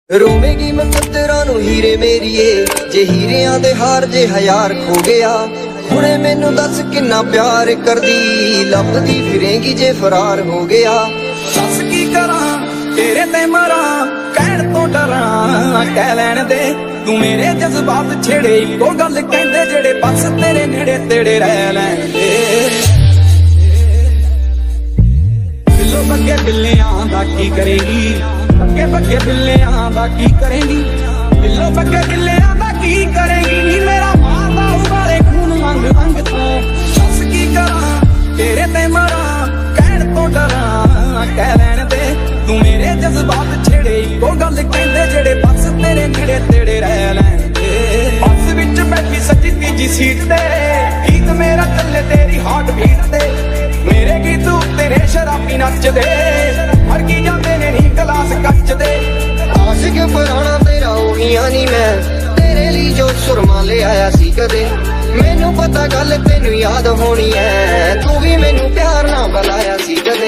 रोवेगी मुकद्दरां नूं हीरे मेरीए, जे हीरियां दे हार जे हयार खो गया। हुणे मैनू दस किन्ना प्यार करदी, लभदी फिरेंगी जे फरार हो गया। दस की करां तेरे ते मरां, कहण तो डरां कह लैण दे। तू मेरे जज्बात छेड़े, इक्को गल कहंदे जेड़े बस तेरे नेड़े तेड़े रह लैण दे। बिल्लो बग्गे बिल्लियां दा की करेगी, बग्गे बग्गे बिल्लियां दा की करेगी। बिल्लो बग्गे बिल्लियां दा की करेगी, मेरा मारदा उबाले खून अंग अंग तो। दस की करां तेरे ते मरां, कहण तो डरां कह लैण दे। तू मेरे जज्बात छेड़े, इक्को गल कहंदे जेड़े बस तेरे नेड़े तेड़े रह लैण दे। बस विच बैठी सच्ची तीजी सीट ते, गीत मेरा चले तेरी हार्ट बीट ते। मेरे गीत तेरे शराबी नचदे, फड़की जांदे ने नी गलास कच दे। आशिक पुराना तेरा ओहियां नी मैं, तेरे लिए जो सुरमा ले आया सी कदे। मैनू पता गल तेनू याद होनी है, तू भी मैनू प्यार ना बुलाया सी कदे।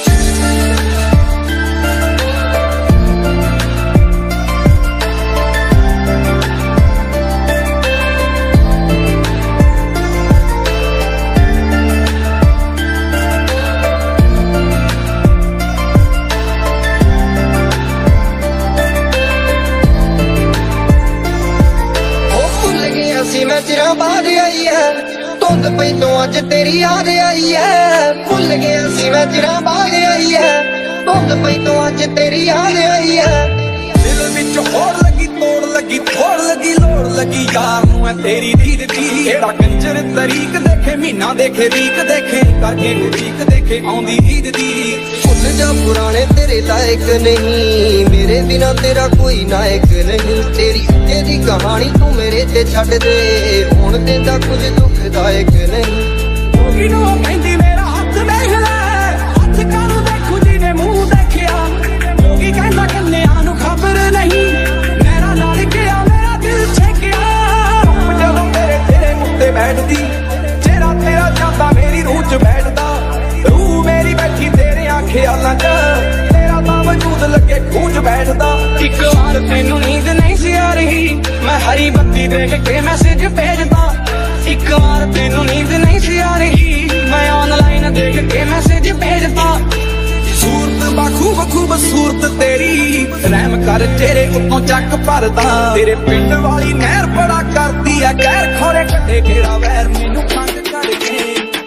मैं चिरां बाद आई है, धुंध पई तो अज तेरी याद आई है। भुल गया सी मैं चिरां बाद आई है, धुंध पई तो अज तेरी याद आई है। दिल विच होड़ लगी तोड़ लगी, थोड़ लगी लोड़ लगी, यार नूं है तेरी दीद दी। एड़ा कंजर तरीक देखे, महीना देखे रीक देखे, करके उड़ीक देखे आउंदी ईद दी। भुल जा पुराने तेरे लायक नहीं, मेरे बिना तेरा कोई नायक नहीं। तेरी अगे दी कहानी तू मेरे ते छड्ड दे, हुण देंदा कुछ दुखदायक नहीं। होगी नूं कहंदी मेरा हत्थ देख ले, हत्थ कानू देखू जिने मुंह देखिया। होगी कहंदा कन्नियां नूं खबर नहीं, मेरा नाल गया मेरा दिल छेकिया। जदों तेरे तेरे मुंह ते बैठदी, चेहरा तेरा जांदा मेरी रूह च बैठदा। रूह मेरी बैठी तेरे ख्यालां च, तेरा तां वजूद लगे खूह च बैठदा। इक बार तैनू नींद नहीं सी आ रही, मैं हरी बत्ती देख के मैसेज भेजदा। इक बार तैनू नींद नहीं सी आ रही, मैं ऑनलाइन देख के मैसेज भेजदा। सूरत बाखूब खूबसूरत तेरी, रहम कर तेरे उत्तों चक भरदा। तेरे पिंड वाली नहर बड़ा करदी है गैर, खोरे कटे केड़ा वैर मैनू खंड कर के।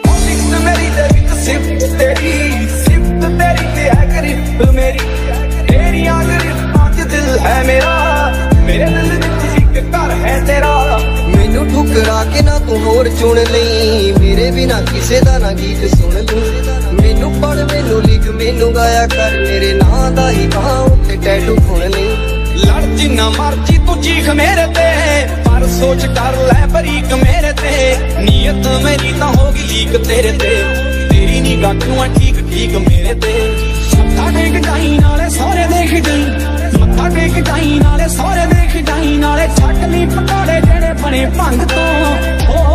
मेरी दे विच सिफ्त तेरी, सिफ्त तेरी ते है गिरफ्त मेरी। तेरियां गिरफ्तां च दिल है मेरा, मेरे दिल विच इक घर है तेरा। मैनू ठुकरा के ना तू होर चुन लई, मेरे बिना किसे दा ना गीत सुन लई। मैनू पढ़ मैनू लिख मैनू गाया कर, मेरे नां दा ही बां उत्ते टैटू खुण लई। लड़ जिन्ना मर्जी तू चीख मेरे ते, पर सोच कर लै बरीक मेरे ते। नीयत मेरी तां होगी लीक तेरे ते, तेरी निगाह क्यों है ठीक ठीक मेरे ते। मत्था टेक जाई नाले सारे देख जाई, मत्था टेक जाई नाले सारे देख जाई। नाले छक ली पकौड़े जेड़े बने भंग तो।